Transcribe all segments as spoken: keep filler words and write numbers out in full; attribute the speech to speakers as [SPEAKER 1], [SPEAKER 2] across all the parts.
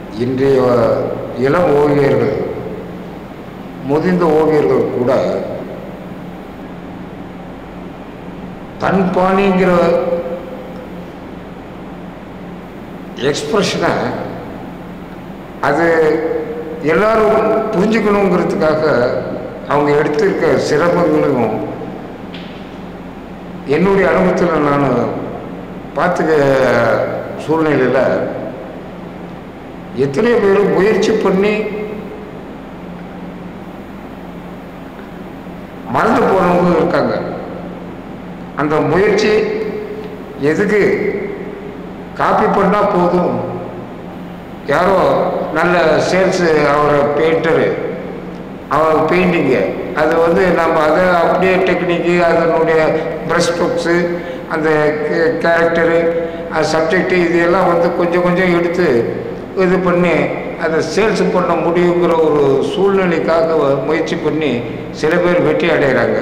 [SPEAKER 1] இன்றைய இளம் ஓவியர்கள், முதிர்ந்த ஓவியர்கள் கூட தன் பாணிங்கிற எக்ஸ்பிரஷனை அது எல்லாரும் புரிஞ்சுக்கணுங்கிறதுக்காக அவங்க எடுத்திருக்க சிரமங்களையும் என்னுடைய அனுபவத்தில் நான் பார்த்துக்க சூழ்நிலையில் எத்தனையோ பேர் முயற்சி பண்ணி மறந்து போனவங்க இருக்காங்க. அந்த முயற்சி எதுக்கு? காப்பி பண்ணால் போதும், யாரோ நல்ல சேல்ஸு அவர் பெயிண்டரு, அவர் பெயிண்டிங்கு, அது வந்து நம்ம அதை அப்படியே டெக்னிக்கு, அதனுடைய ப்ரஷ் ஸ்ட்ரோக்ஸு, அந்த கேரக்டரு, அது சப்ஜெக்டு, இதெல்லாம் வந்து கொஞ்சம் கொஞ்சம் எடுத்து இது பண்ணி அதை சேல்ஸ் பண்ண முடியுங்கிற ஒரு சூழ்நிலைக்காக முயற்சி பண்ணி சில பேர் வெற்றி அடைகிறாங்க.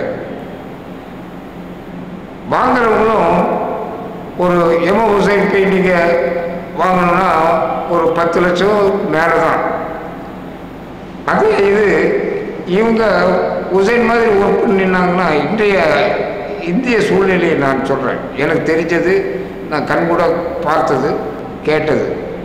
[SPEAKER 1] வாங்குறவங்களும் ஒரு எம ஹுசைன் பெயிண்டிங்கை வாங்கணும்னா ஒரு பத்து லட்சம் மேலே தான். அதே இது இவங்க ஹுசைன் மாதிரி ஒர்க் பண்ணினாங்கன்னா இன்றைய இந்திய சூழ்நிலையை நான் சொல்கிறேன், எனக்கு தெரிஞ்சது, நான் கண்கூட பார்த்தது கேட்டது.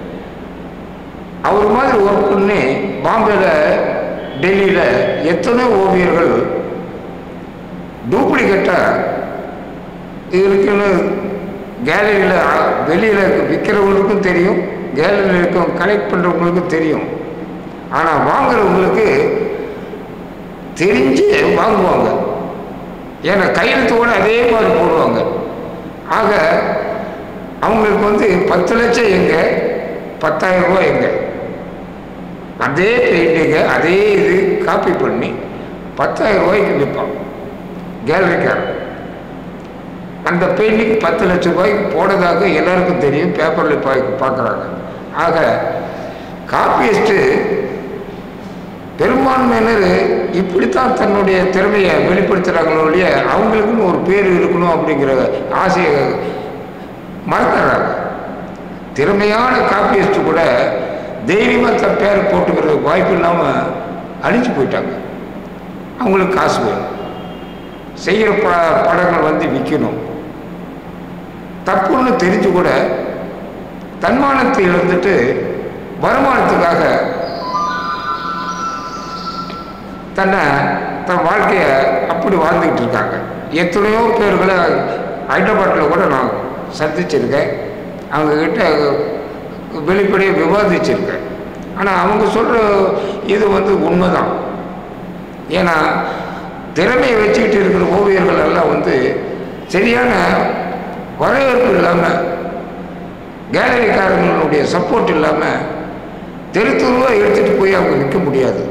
[SPEAKER 1] அவர் மாதிரி ஒர்க் பண்ணி பாம்பேல டெல்லியில் எத்தனை ஓவியர்கள் டூப்ளிகேட்டாக இருக்குன்னு கேலரியில் வெளியில் விற்கிறவங்களுக்கும் தெரியும், கேலரியில் இருக்க கலெக்ட் பண்ணுறவங்களுக்கும் தெரியும். ஆனால் வாங்குறவங்களுக்கு தெரிஞ்சு வாங்குவாங்க, ஏன்னா கையெழுத்தோடு அதே மாதிரி போடுவாங்க. ஆக அவங்களுக்கு வந்து பத்து லட்சம் எங்கே, பத்தாயிரம் ரூபாய் எங்கே, அதே பெயிண்டிங்கை அதே இது காப்பி பண்ணி பத்தாயிரம் ரூபாய்க்கு விற்பான் கேலரிக்காரன். அந்த பெயிண்டிங் பத்து லட்சம் ரூபாய்க்கு போனதாக எல்லாருக்கும் தெரியும், பேப்பரில் பா பார்க்குறாங்க. ஆக காப்பியிஸ்ட்டு பெரும்பான்மையினர் இப்படித்தான் தன்னுடைய திறமையை வெளிப்படுத்துகிறாங்களோ இல்லையா, அவங்களுக்குன்னு ஒரு பேர் இருக்கணும் அப்படிங்கிற ஆசையை மறந்துடுறாங்க. திறமையான காப்பியிஸ்ட்டு கூட தைரியமாக தன் பேரை போட்டுக்கிற வாய்ப்பு இல்லாமல் அழிஞ்சு போயிட்டாங்க. அவங்களுக்கு காசு வேணும், செய்கிற ப படங்கள் வந்து விற்கணும். தப்புன்னு தெரிஞ்சு கூட தன்மானத்தை இழந்துட்டு வருமானத்துக்காக தன்னை தன் வாழ்க்கையை அப்படி வாழ்ந்துக்கிட்டு இருக்காங்க. எத்தனையோ பேர்களை ஹைதராபாத்தில் கூட நான் சந்திச்சிருக்கேன், அவங்கக்கிட்ட வெளிப்படையாக விவாதிச்சிருக்கேன். ஆனால் அவங்க சொல்கிற இது வந்து உண்மைதான். ஏன்னா திறமையை வச்சுக்கிட்டு இருக்கிற ஓவியர்கள் எல்லாம் வந்து சரியான வரவேற்பு இல்லாமல், கேலரிக்காரங்களுடைய சப்போர்ட் இல்லாமல் தெரு தெருவாக எடுத்துகிட்டு போய் அவங்க விற்க முடியாது.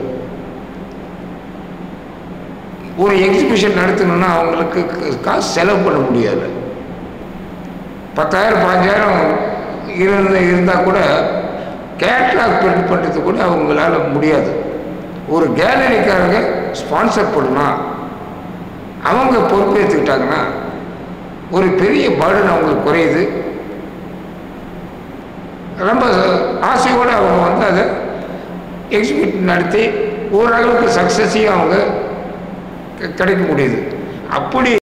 [SPEAKER 1] ஒரு எக்ஸிபிஷன் நடத்தணும்னா அவங்களுக்கு காசு செலவு பண்ண முடியாது. பத்தாயிரம் பாஞ்சாயிரம் இருந்த இருந்தால் கூட கேட்லாக் பிரிண்ட் பண்ணுறது கூட அவங்களால முடியாது. ஒரு கேலரிக்காரங்க ஸ்பான்சர் பண்ணலாம், அவங்க பொறுப்பேற்றுக்கிட்டாங்கன்னா ஒரு பெரிய பர்டன் அவங்களுக்கு குறையுது. ரொம்ப ஆசையோடு அவங்க வந்து அதை எக்ஸிபிட் நடத்தி ஓரளவுக்கு சக்ஸஸையும் அவங்க கிடைக்க முடியுது. அப்படி